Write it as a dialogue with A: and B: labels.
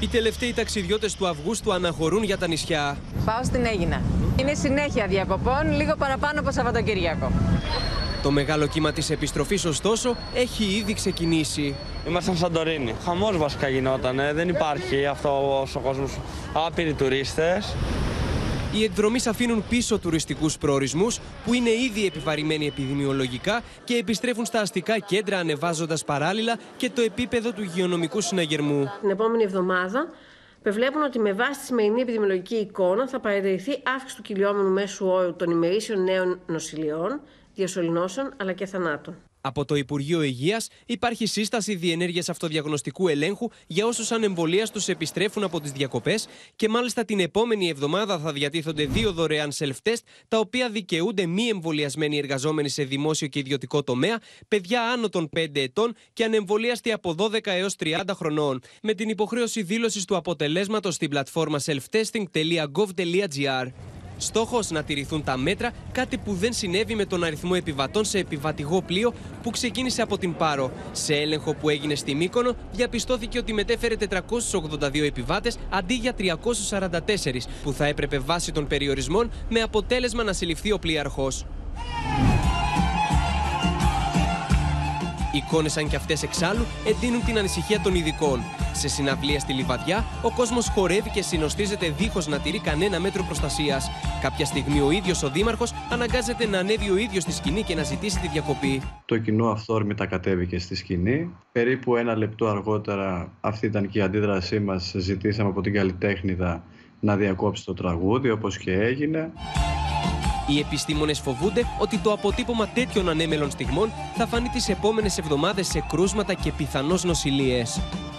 A: Οι τελευταίοι ταξιδιώτες του Αυγούστου αναχωρούν για τα νησιά.
B: Πάω στην Αίγινα. Είναι συνέχεια διακοπών, λίγο παραπάνω από Σαββατοκύριακο.
A: Το μεγάλο κύμα της επιστροφής, ωστόσο, έχει ήδη ξεκινήσει.
C: Ήμασταν Σαντορίνη. Χαμός βασικά γινόταν. Δεν υπάρχει αυτό ο κόσμος. Άπειροι τουρίστες.
A: Οι εκδρομείς αφήνουν πίσω τουριστικούς προορισμούς που είναι ήδη επιβαρημένοι επιδημιολογικά και επιστρέφουν στα αστικά κέντρα, ανεβάζοντας παράλληλα και το επίπεδο του υγειονομικού συναγερμού.
D: Την επόμενη εβδομάδα προβλέπουν ότι με βάση τη σημερινή επιδημιολογική εικόνα θα παρατηρηθεί αύξηση του κυλιόμενου μέσου όρου των ημερήσιων νέων νοσηλειών, διασωληνώσεων αλλά και θανάτων.
A: Από το Υπουργείο Υγείας υπάρχει σύσταση διενέργειας αυτοδιαγνωστικού ελέγχου για όσους ανεμβολίαστους επιστρέφουν από τις διακοπές και μάλιστα την επόμενη εβδομάδα θα διατίθονται 2 δωρεάν self-test, τα οποία δικαιούνται μη εμβολιασμένοι εργαζόμενοι σε δημόσιο και ιδιωτικό τομέα, παιδιά άνω των 5 ετών και ανεμβολίαστοι από 12 έως 30 χρονών, με την υποχρέωση δήλωσης του αποτελέσματος στην πλατφόρμα selftesting.gov.gr. Στόχος να τηρηθούν τα μέτρα, κάτι που δεν συνέβη με τον αριθμό επιβατών σε επιβατηγό πλοίο που ξεκίνησε από την Πάρο. Σε έλεγχο που έγινε στη Μύκονο, διαπιστώθηκε ότι μετέφερε 482 επιβάτες αντί για 344, που θα έπρεπε βάσει των περιορισμών, με αποτέλεσμα να συλληφθεί ο πλοίαρχος. Εικόνες σαν κι αυτές εξάλλου εντείνουν την ανησυχία των ειδικών. Σε συναυλία στη Λιβαδιά, ο κόσμος χορεύει και συνοστίζεται δίχως να τηρεί κανένα μέτρο προστασίας. Κάποια στιγμή ο ίδιος ο δήμαρχος αναγκάζεται να ανέβει ο ίδιος στη σκηνή και να ζητήσει τη διακοπή.
E: Το κοινό αυθόρμητα κατέβηκε στη σκηνή. Περίπου 1 λεπτό αργότερα, αυτή ήταν και η αντίδρασή μας. Ζητήσαμε από την καλλιτέχνηδα να διακόψει το τραγούδι, όπως και έγινε.
A: Οι επιστήμονες φοβούνται ότι το αποτύπωμα τέτοιων ανέμελων στιγμών θα φανεί τις επόμενες εβδομάδες σε κρούσματα και πιθανώς νοσηλίες.